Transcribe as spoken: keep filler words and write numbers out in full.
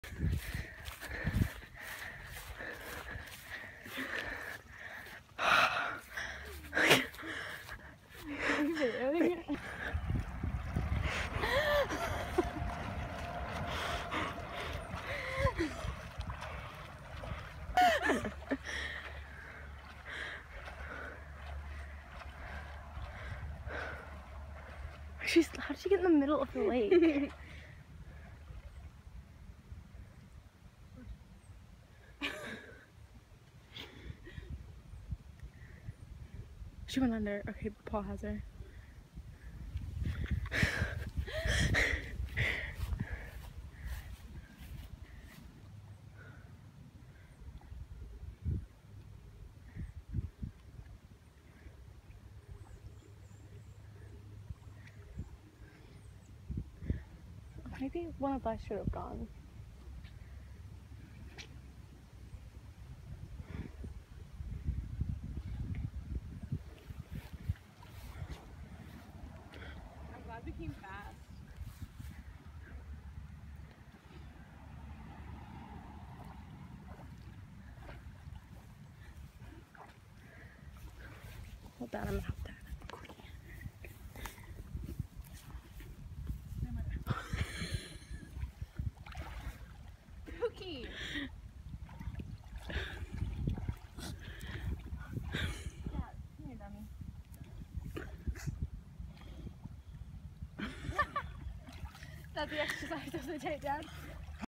She's, how did she get in the middle of the lake? She went under. Okay, Paul has her. Maybe one of us should have gone. I'm glad we came fast. Hold on, I'm gonna have that. Pookie! Yeah, come here, dummy. That's the exercise of the day, Dad.